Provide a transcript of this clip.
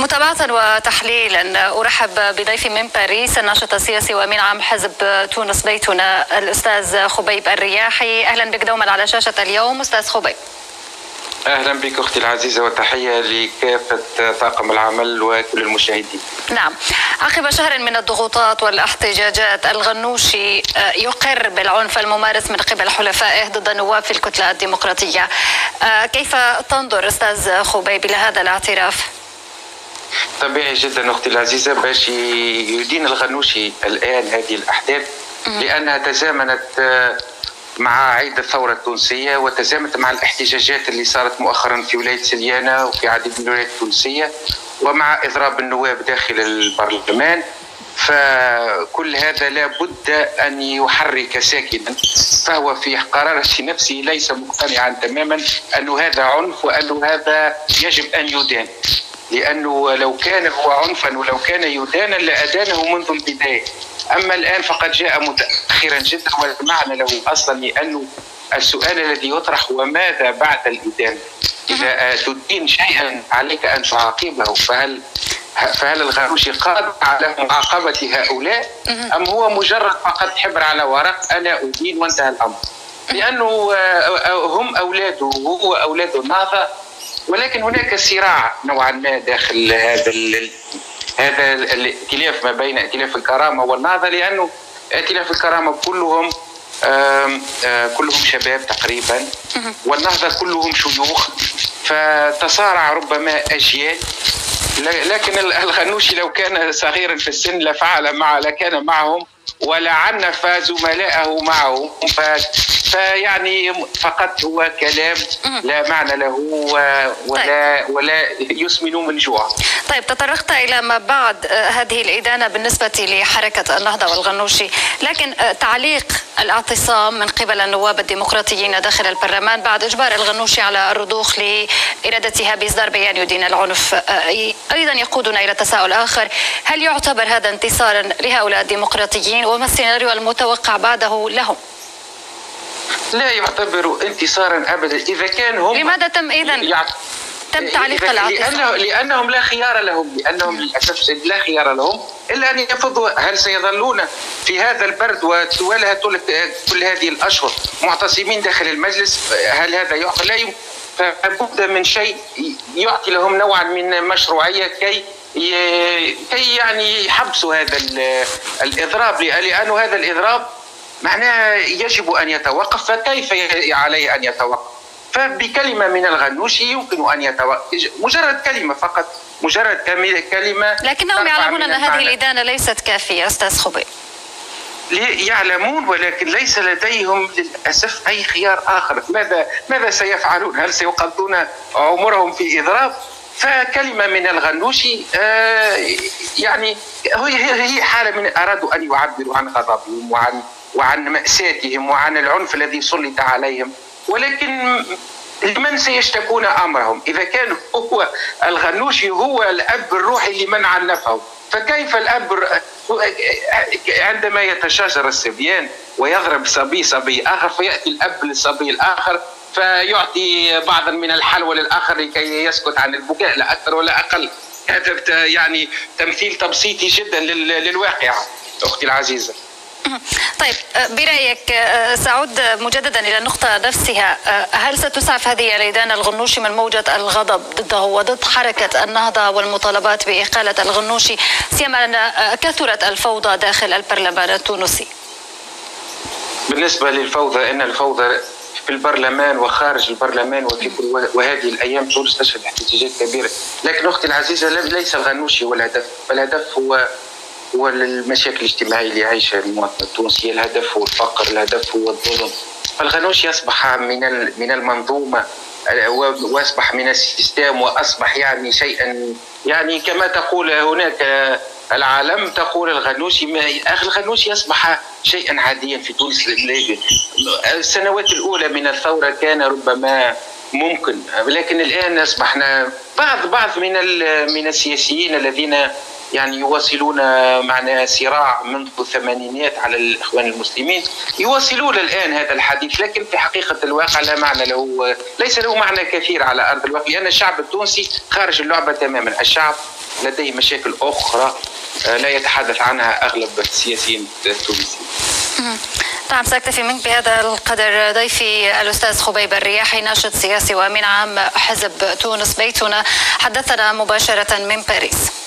متابعة وتحليلا أرحب بضيفي من باريس الناشط السياسي وأمين عام حزب تونس بيتنا الأستاذ خبيب الرياحي. أهلا بك دوما على شاشة اليوم أستاذ خبيب. أهلا بك أختي العزيزة وتحية لكافة طاقم العمل وكل المشاهدين. نعم، عقب شهر من الضغوطات والاحتجاجات الغنوشي يقر بالعنف الممارس من قبل حلفائه ضد النواب في الكتلة الديمقراطية. كيف تنظر أستاذ خبيب إلى هذا الاعتراف؟ طبيعي جدا أختي العزيزة باش يدين الغنوشي الآن هذه الأحداث لأنها تزامنت مع عيد الثورة التونسية وتزامنت مع الاحتجاجات اللي صارت مؤخرا في ولاية سليانة وفي عديد من الولايات التونسية ومع إضراب النواب داخل البرلمان. فكل هذا لا بد أن يحرك ساكنا، فهو في قرارة نفسه ليس مقتنعا تماما أنه هذا عنف وأنه هذا يجب أن يدان، لأنه لو كان هو عنفا ولو كان يدانا لأدانه منذ البداية. أما الآن فقد جاء متأخرا جدا والمعنى له أصلا، لأنه السؤال الذي يطرح هو ماذا بعد الإدانة؟ إذا تدين شيئا عليك أن تعاقبه، فهل الغنوشي قادر على معاقبة هؤلاء أم هو مجرد فقط حبر على ورق أنا أدين وانتهى الأمر؟ لأنه هم أولاده وهو أولاد النهضة، ولكن هناك صراع نوعا ما داخل هذا الائتلاف ما بين ائتلاف الكرامة والنهضة، لأنه ائتلاف الكرامة كلهم شباب تقريبا والنهضة كلهم شيوخ، فتصارع ربما أجيال. لكن الغنوشي لو كان صغيرا في السن لكان معهم ولعنف زملائه معه، فيعني فقط هو كلام لا معنى له ولا يسمن من جوع. طيب، تطرقت إلى ما بعد هذه الإدانة بالنسبة لحركة النهضة والغنوشي، لكن تعليق الاعتصام من قبل النواب الديمقراطيين داخل البرلمان بعد إجبار الغنوشي على الرضوخ لإرادتها بإصدار بيان يدين العنف أيضا يقودنا إلى تساؤل آخر: هل يعتبر هذا انتصارا لهؤلاء الديمقراطيين وما السيناريو المتوقع بعده لهم؟ لا يعتبر انتصارا أبدا. إذا كان هم لماذا تم تم تعليق الاعتصام؟ لأنهم لا خيار لهم، لأنهم للأسف لا خيار لهم إلا أن يفضوا. هل سيظلون في هذا البرد وطوالها كل هذه الأشهر معتصمين داخل المجلس؟ هل هذا يعقل؟ لا يمكن. فبد من شيء يعطي لهم نوعا من مشروعية كي يعني يحبسوا هذا الإضراب، لأنه هذا الإضراب معناه يجب أن يتوقف. فكيف عليه أن يتوقف؟ فبكلمة من الغنوشي يمكن أن يتوقف، مجرد كلمة فقط، مجرد كلمة. لكنهم يعلمون أن هذه الإدانة ليست كافية أستاذ خبيب. يعلمون، ولكن ليس لديهم للأسف أي خيار آخر. ماذا سيفعلون؟ هل سيقضون عمرهم في إضراب؟ فكلمة من الغنوشي يعني هي حالة من أرادوا أن يعبروا عن غضبهم وعن مأساتهم وعن العنف الذي سلط عليهم، ولكن لمن سيشتكون أمرهم؟ إذا كان هو الغنوشي هو الأب الروحي لمن عنفه، فكيف الأب عندما يتشاجر الصبيان ويضرب صبي آخر فيأتي الأب للصبي الآخر فيعطي بعضا من الحلوى للآخر لكي يسكت عن البكاء، لا أكثر ولا أقل. هذا يعني تمثيل تبسيطي جدا للواقع أختي العزيزة. طيب، برأيك سأعود مجددا إلى النقطة نفسها: هل ستسعف هذه الإدانة الغنوشي من موجة الغضب ضده وضد حركة النهضة والمطالبات بإقالة الغنوشي، سيما أن كثرت الفوضى داخل البرلمان التونسي؟ بالنسبة للفوضى، إن الفوضى في البرلمان وخارج البرلمان وهذه الأيام تونس تشهد احتجاجات كبيرة. لكن أختي العزيزة ليس الغنوشي هو الهدف، الهدف هو المشاكل الاجتماعية اللي يعيشها المواطن التونسي. الهدف هو الفقر، الهدف هو الظلم. فالغنوشي أصبح من المنظومة وأصبح من السيستم وأصبح يعني شيئا، يعني كما تقول هناك العالم تقول الغنوشي أصبح شيئا عاديا في تونس. السنوات الأولى من الثورة كان ربما ممكن، لكن الآن أصبحنا بعض من السياسيين الذين يعني يواصلون معنا صراع منذ الثمانينات على الإخوان المسلمين، يواصلون الآن هذا الحديث، لكن في حقيقة الواقع لا معنى له، ليس له معنى كثير على أرض الواقع، لأن الشعب التونسي خارج اللعبة تماما. الشعب لديه مشاكل أخرى لا يتحدث عنها أغلب السياسيين التونسيين. نعم، سأكتفي منك بهذا القدر. ضيفي الأستاذ خبيب الرياحي، ناشط سياسي وأمين عام حزب تونس بيتنا، حدثنا مباشرة من باريس.